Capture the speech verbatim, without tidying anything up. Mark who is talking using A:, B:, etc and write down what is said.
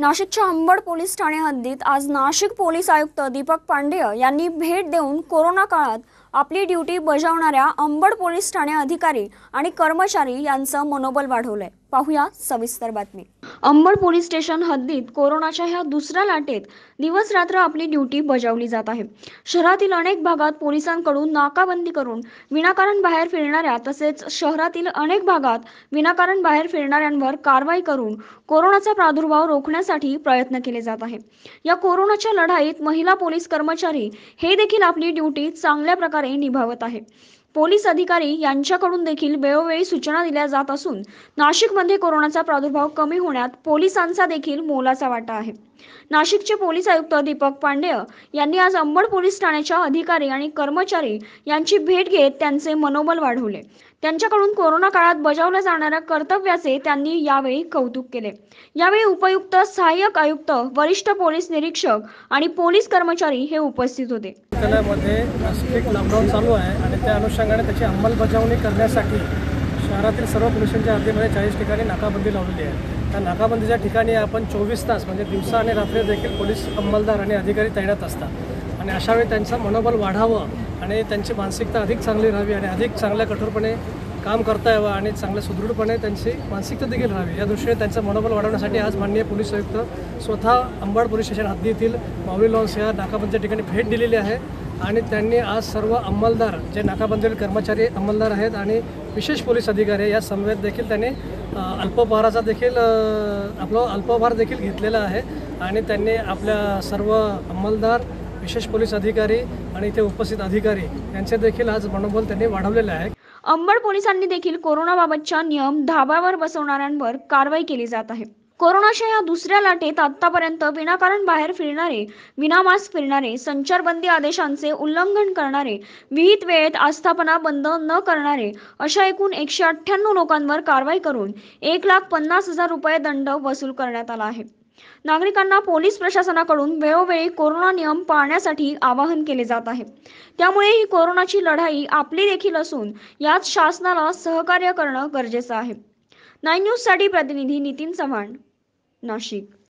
A: नाशिकच्या अंबड पोलीस ठाणे हद्दीत आज नाशिक पोलीस आयुक्त दीपक पांडेय यांनी भेट देऊन कोरोना काळात आपली ड्युटी बजावणाऱ्या अंबड पोलीस ठाणे अधिकारी आणि कर्मचारी यांचं मनोबल वाढवलंय। पाहूया सविस्तर बातमी। अंबड पोलीस स्टेशन हद्दीत कोरोनाच्या ह्या दुसऱ्या लाटेत दिवस रात्र आपली ड्युटी बजावली जात आहे। शहरातील अनेक भागात पोलिसांकडून नाकाबंदी करून विनाकारण बाहेर फिरणाऱ्या तसेच शहरातील अनेक भागात विनाकारण बाहेर फिरणाऱ्यांवर कारवाई करून कोरोनाचा प्रादुर्भाव रोखण्यासाठी प्रयत्न केले जात आहे। या कोरोनाच्या लढाईत महिला पोलीस कर्मचारी हे देखील आपली ड्युटी चांगल्या प्रकारे निभावत आहे। पोलीस अधिकारी यांच्याकडून देखील वेळोवेळी सूचना दिल्या जात असून नाशिकमध्ये कोरोनाचा प्रादुर्भाव कमी होण्यात पोलिसांचा देखील मोलाचा वाटा आहे। नाशिकचे पोलीस आयुक्त दीपक पांडेय यांनी आज अंबड पोलीस ठाण्याच्या अधिकारी आणि कर्मचारी यांची भेट घेत त्यांचे मनोबल वाढवले। त्यांच्याकडून कोरोना काळात बजावल्या जाणाऱ्या कर्तव्याचे त्यांनी यावेळी कौतुक केले। यावेळी उपायुक्त, सहाय्यक आयुक्त, वरिष्ठ पोलीस निरीक्षक आणि पोलीस कर्मचारी हे उपस्थित होते।
B: मध्ये स्ट्रिक्ट लॉकडाऊन चालू आहे आणि त्या अनुषंगाने त्याची अंमलबजावणी करण्यासाठी शहरातील सर्व पोलिसांच्या हद्दीमध्ये चाळीस ठिकाणी नाकाबंदी लावलेली आहे। त्या नाकाबंदीच्या ठिकाणी आपण चोवीस तास म्हणजे दिवसा आणि रात्री देखील पोलीस अंमलदार आणि अधिकारी तैनात असतात आणि अशावेळी त्यांचं मनोबल वाढावं आणि त्यांची मानसिकता अधिक चांगली राहावी आणि अधिक चांगल्या कठोरपणे काम करता यावं आणि चांगल्या सुदृढपणे त्यांची मानसिकता देखील राहावी या दृष्टीने त्यांचं मनोबल वाढवण्यासाठी आज माननीय पोलीस आयुक्त स्वतः अंबड पोलीस स्टेशन हद्दीतील माऊली लॉन्स या नाकाबंदीच्या ठिकाणी भेट दिलेली आहे आणि त्यांनी आज सर्व अंमलदार जे नाकाबंदीतील कर्मचारी अंमलदार आहेत आणि विशेष पोलीस अधिकारी या समवेत देखील त्यांनी अल्पोपहाराचा देखील आपलं अल्पोपहार देखील घेतलेला आहे आणि त्यांनी आपल्या सर्व अंमलदार, विशेष पोलीस अधिकारी आणि इथे उपस्थित अधिकारी यांचे देखील आज मनोबल त्यांनी वाढवलेले आहे।
A: अंबड पोलिसांनी देखील कोरोनाबाबतच्या नियम धाब्यावर बसवणाऱ्यांवर कारवाई केली जात आहे। कोरोनाच्या या दुसऱ्या लाटेत आतापर्यंत विनाकारण बाहेर फिरणारे, विनामास्क फिरणारे, संचारबंदी आदेशांचे उल्लंघन करणारे, विहित वेळेत आस्थापना बंद न करणारे अशा एकूण एकशे अठ्ठ्याण्णव लोकांवर कारवाई करून एक लाख पन्नास हजार रुपये दंड वसूल करण्यात आला आहे। नागरिकांना पोलीस प्रशासनाकडून वेळोवेळी कोरोना नियम पाळण्यासाठी आवाहन केले जात आहे। त्यामुळे ही कोरोनाची लढाई आपली देखील असून यात शासनाला सहकार्य करणं गरजेचं आहे। नाईन न्यूज साठी प्रतिनिधी नितीन चव्हाण, नाशिक।